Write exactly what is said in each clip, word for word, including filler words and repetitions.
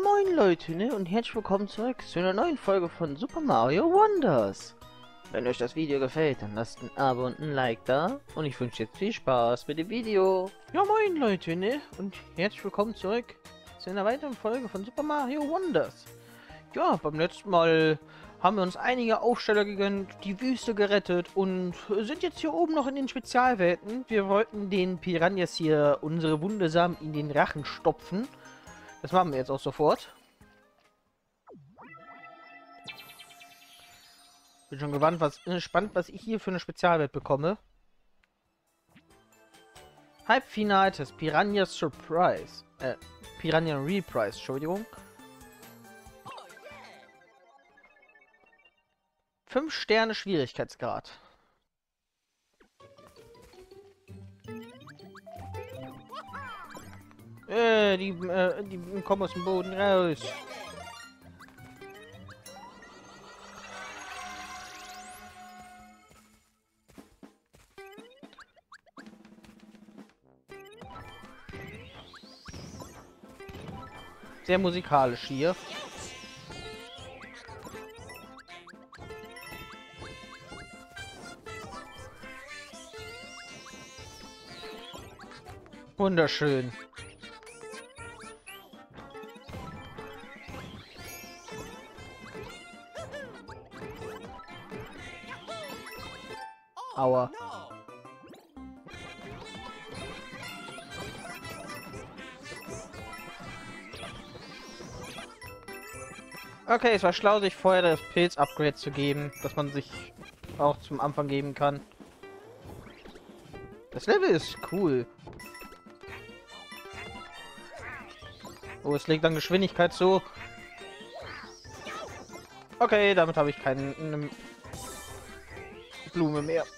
moin Leute, ne? Und herzlich willkommen zurück zu einer neuen Folge von Super Mario Wonders. Wenn euch das Video gefällt, dann lasst ein Abo und ein Like da. Und ich wünsche jetzt viel Spaß mit dem Video. Ja moin Leute, ne? Und herzlich willkommen zurück zu einer weiteren Folge von Super Mario Wonders. Ja, beim letzten Mal haben wir uns einige Aufsteller gegönnt, die Wüste gerettet und sind jetzt hier oben noch in den Spezialwelten. Wir wollten den Piranhas hier unsere Wundersamen in den Rachen stopfen. Das machen wir jetzt auch sofort. Bin schon gewandt, was, gespannt, was ich hier für eine Spezialwelt bekomme. Halbfinaltest Piranha Surprise. Äh, Piranha Reprise, Entschuldigung. fünf Sterne Schwierigkeitsgrad. Äh, die, äh, die kommen aus dem Boden raus. Sehr musikalisch hier. Wunderschön. Aua. Okay, es war schlau, sich vorher das Pilz-Upgrade zu geben, dass man sich auch zum Anfang geben kann. Das Level ist cool. Oh, es legt an Geschwindigkeit zu. Okay, damit habe ich keine ne Blume mehr.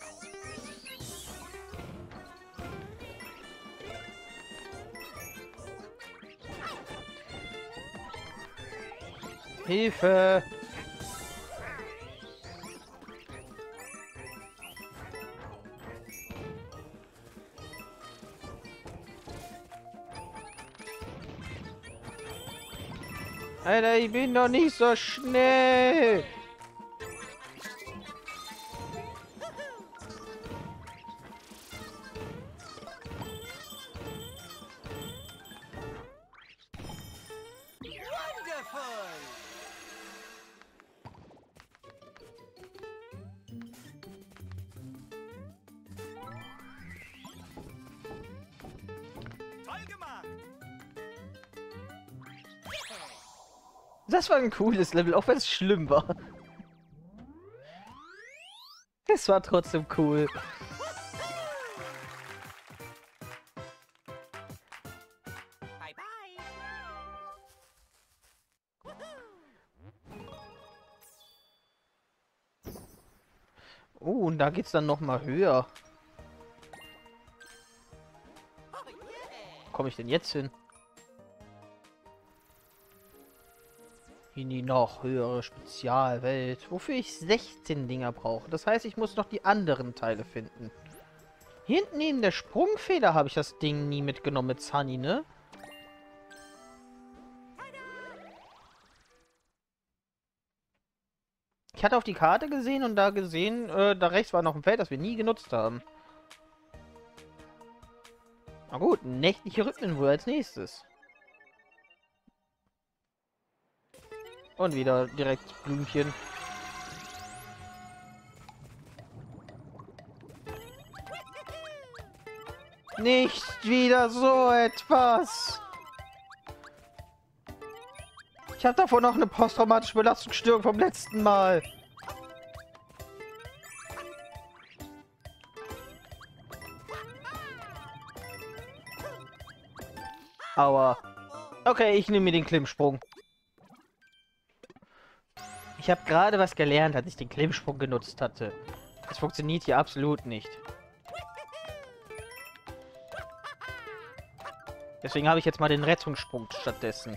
Hilfe! Alter, ich bin doch nicht so schnell! Das war ein cooles Level, auch wenn es schlimm war. Es war trotzdem cool. Bye bye. Oh, und da geht's dann noch mal höher. Wo komme ich denn jetzt hin? In die noch höhere Spezialwelt, wofür ich sechzehn Dinger brauche. Das heißt, ich muss noch die anderen Teile finden. Hier hinten neben der Sprungfeder habe ich das Ding nie mitgenommen mit Sunny, ne? Ich hatte auf die Karte gesehen und da gesehen, äh, da rechts war noch ein Feld, das wir nie genutzt haben. Na gut, nächtliche Rhythmen wohl als nächstes. Und wieder direkt Blümchen. Nicht wieder so etwas. Ich habe davon noch eine posttraumatische Belastungsstörung vom letzten Mal. Aua. Okay, ich nehme mir den Klimmsprung. Ich habe gerade was gelernt, als ich den Klimmsprung genutzt hatte. Das funktioniert hier absolut nicht. Deswegen habe ich jetzt mal den Rettungssprung stattdessen.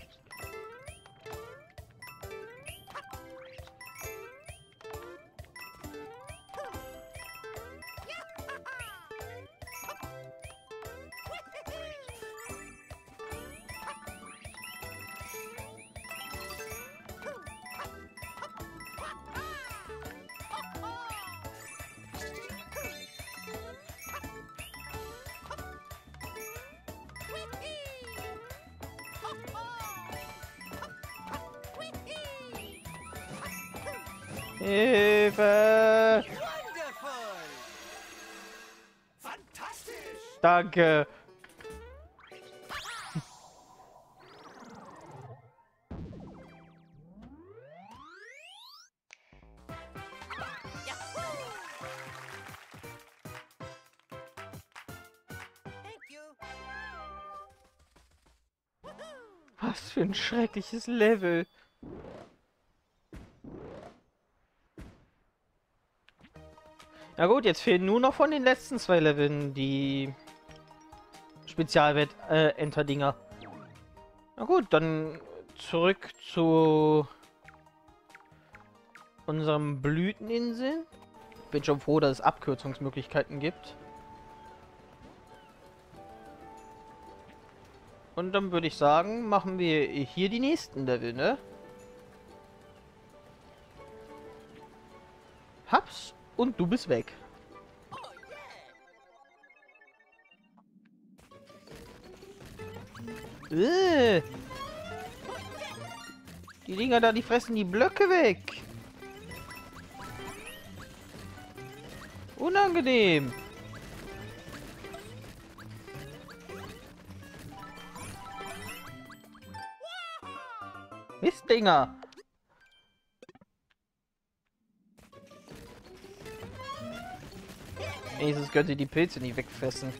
Hilfe! Wonderful! Fantastisch! Danke! Thank you! Was für ein schreckliches Level. Na gut, jetzt fehlen nur noch von den letzten zwei Leveln die Spezialwett-Enter-Dinger. Na gut, dann zurück zu unserem Blüteninsel. Bin schon froh, dass es Abkürzungsmöglichkeiten gibt. Und dann würde ich sagen, machen wir hier die nächsten Level, ne? Hab's und du bist weg. Äh. Die Dinger da, die fressen die Blöcke weg. Unangenehm. Mistdinger. Wenigstens können sie die Pilze nicht wegfressen.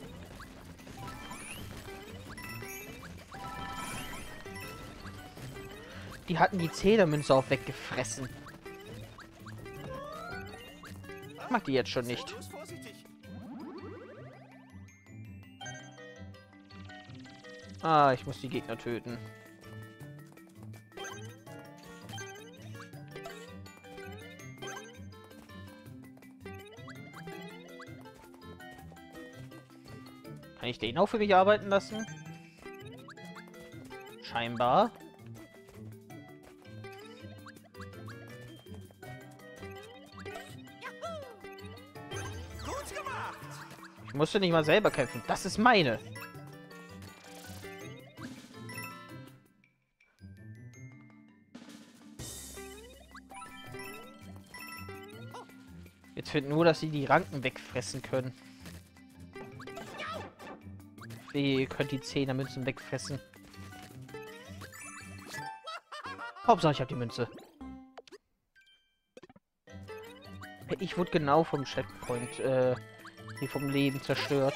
Die hatten die Zählermünze auch weggefressen. Ich mag die jetzt schon nicht. Los, vorsichtig! Ah, ich muss die Gegner töten. Kann ich den auch für mich arbeiten lassen? Scheinbar. Gut gemacht! Ich musste nicht mal selber kämpfen. Das ist meine. Jetzt fehlt nur, dass sie die Ranken wegfressen können. Ihr könnt die Zehnermünzen wegfressen. Hauptsache, ich habe die Münze. Ich wurde genau vom Checkpoint, äh, hier vom Leben zerstört.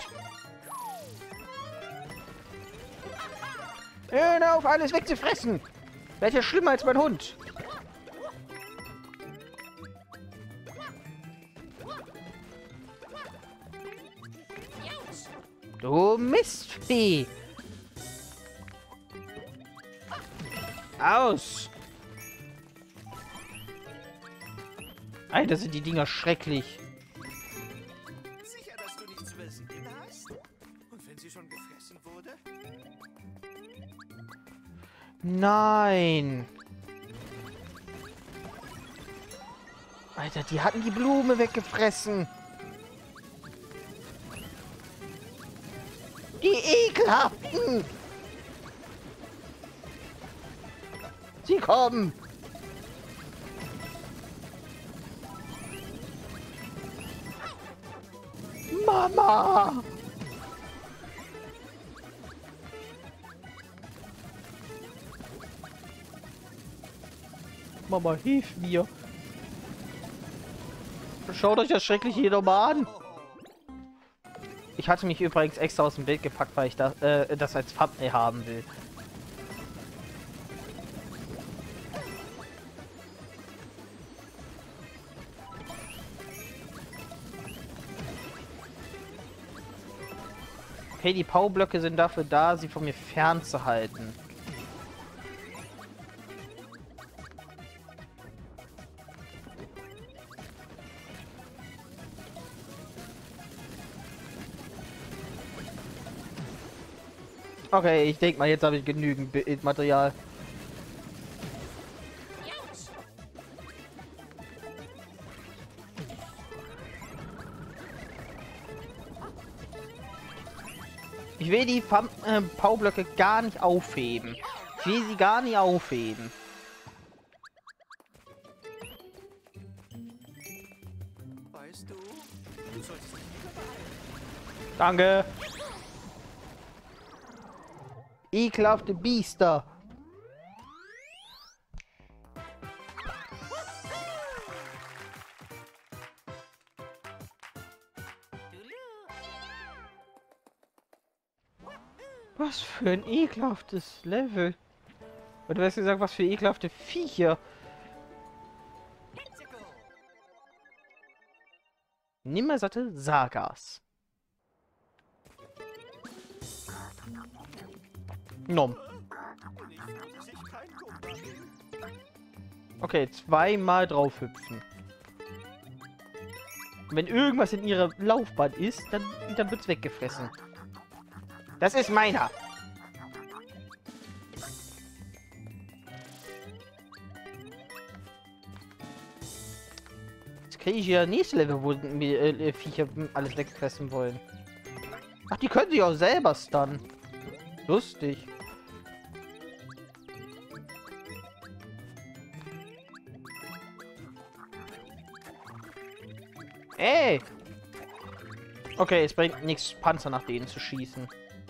Hör auf, alles wegzufressen! Welcher schlimmer als mein Hund? Du Mistvieh! Aus! Alter, sind die Dinger schrecklich. Sicher, dass du nichts übersehen hast? Und wenn sie schon gefressen wurde? Nein! Alter, die hatten die Blume weggefressen. Die ekelhaften! Sie kommen! Mama! Mama, hilf mir! Schaut euch das Schreckliche hier nochmal an! Ich hatte mich übrigens extra aus dem Bild gepackt, weil ich das, äh, das als Thumbnail haben will. Okay, die Powerblöcke sind dafür da, sie von mir fernzuhalten. Okay, ich denke mal, jetzt habe ich genügend Bildmaterial. Ich will die äh, Powerblöcke gar nicht aufheben. Ich will sie gar nicht aufheben. Danke. Ekelhafte Biester. Was für ein ekelhaftes Level. Oder du hast gesagt, was für ekelhafte Viecher. Nimmersatte Sagas. Nom. Okay, zweimal drauf hüpfen. Wenn irgendwas in ihrer Laufbahn ist, dann, dann wird's weggefressen. Das ist meiner. Jetzt kriege ich ja nächste Level, wo mir äh, Viecher alles wegfressen wollen. Ach, die können sich auch selber stunnen. Lustig. Ey! Okay, es bringt nichts, Panzer nach denen zu schießen.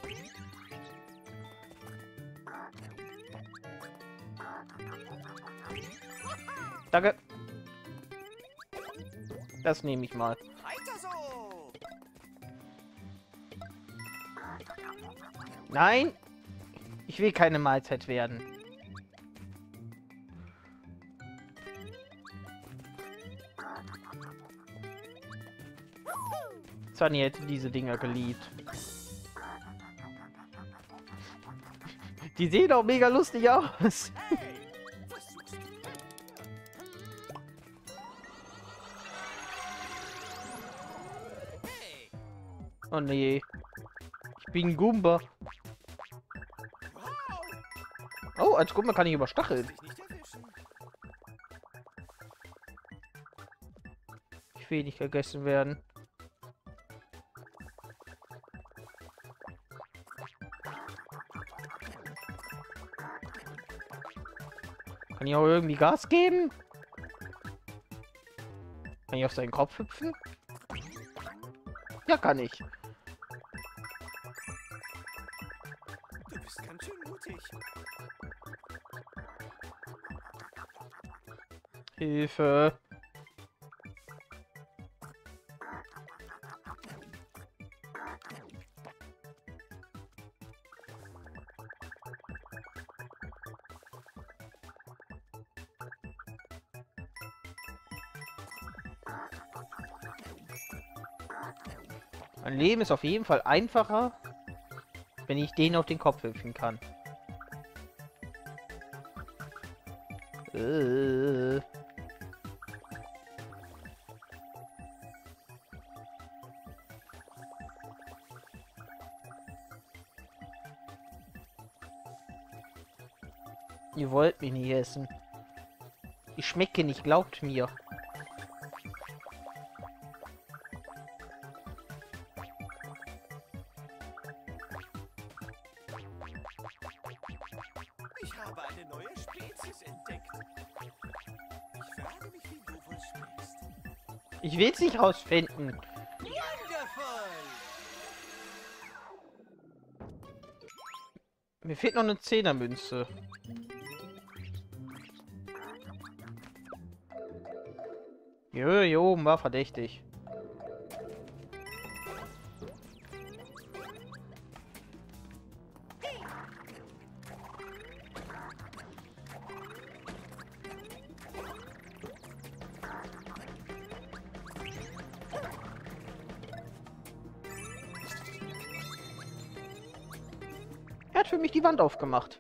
Danke. Das nehme ich mal. Weiter so. Nein! Ich will keine Mahlzeit werden. Sunny hätte diese Dinger geliebt. Die sehen auch mega lustig aus. Oh nee. Ich bin ein Goomba. Oh, als Goomba kann ich überstacheln. Ich will nicht gegessen werden. Kann ich auch irgendwie Gas geben? Kann ich auf seinen Kopf hüpfen? Ja, kann ich. Du bist ganz schön mutig. Hilfe. Mein Leben ist auf jeden Fall einfacher, wenn ich den auf den Kopf hüpfen kann. Äh. Ihr wollt mich nicht essen. Ich schmecke nicht, glaubt mir. Ich habe eine neue Spezies entdeckt. Ich frage mich, wie du wohl schmeckst. Ich will es nicht rausfinden. Wonderful! Mir fehlt noch eine Zehnermünze. Jo, hier oben war verdächtig. Er hat für mich die Wand aufgemacht.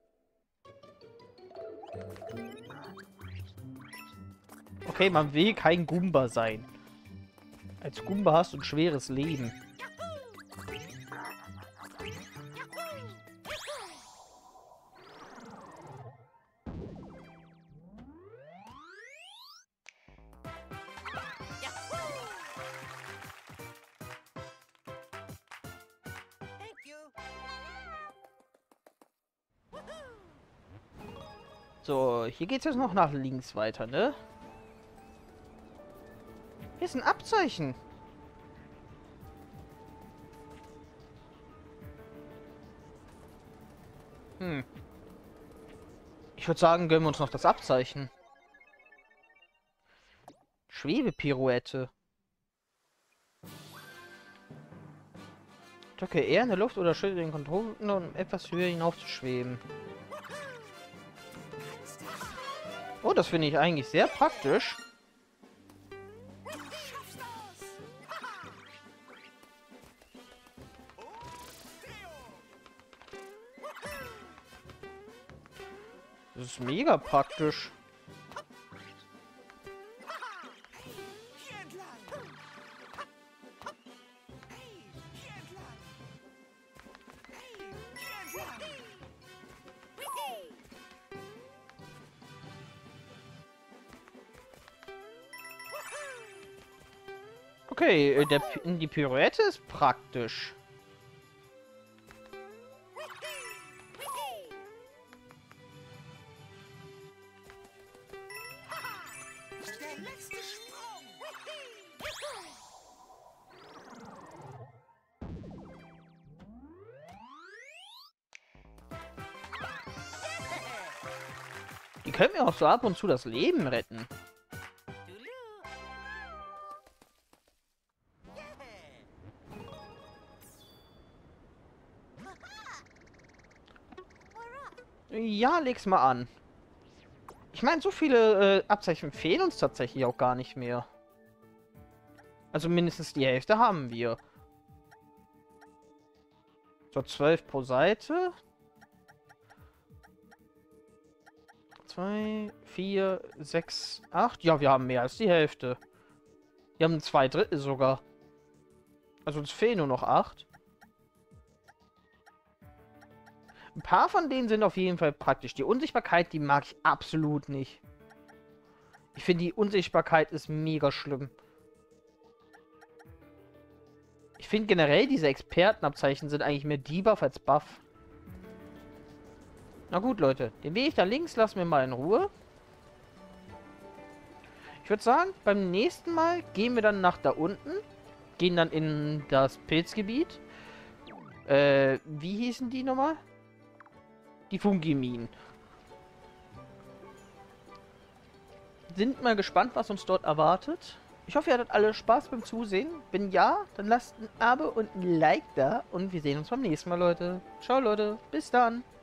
Okay, man will kein Goomba sein. Als Goomba hast du ein schweres Leben. So, hier geht's jetzt noch nach links weiter, ne? Hier ist ein Abzeichen. Hm. Ich würde sagen, gönnen wir uns noch das Abzeichen. Schwebepirouette. Drücke eher in der Luft oder schüttle den Controller, um etwas höher hinauf zu schweben. Oh, das finde ich eigentlich sehr praktisch. Das ist mega praktisch. Okay, äh, der, Pi- die Pirouette ist praktisch. Der letzte Sprung. Die können mir auch so ab und zu das Leben retten. Ja, leg's mal an. Ich meine, so viele äh, Abzeichen fehlen uns tatsächlich auch gar nicht mehr. Also mindestens die Hälfte haben wir. So, zwölf pro Seite. Zwei, vier, sechs, acht. Ja, wir haben mehr als die Hälfte. Wir haben zwei Drittel sogar. Also uns fehlen nur noch acht. Ein paar von denen sind auf jeden Fall praktisch. Die Unsichtbarkeit, die mag ich absolut nicht. Ich finde, die Unsichtbarkeit ist mega schlimm. Ich finde generell, diese Expertenabzeichen sind eigentlich mehr Debuff als Buff. Na gut, Leute. Den Weg da links lassen wir mal in Ruhe. Ich würde sagen, beim nächsten Mal gehen wir dann nach da unten. Gehen dann in das Pilzgebiet. Äh, wie hießen die nochmal? Die Fungiminen. Sind mal gespannt, was uns dort erwartet. Ich hoffe, ihr hattet alle Spaß beim Zusehen. Wenn ja, dann lasst ein Abo und ein Like da. Und wir sehen uns beim nächsten Mal, Leute. Ciao, Leute. Bis dann.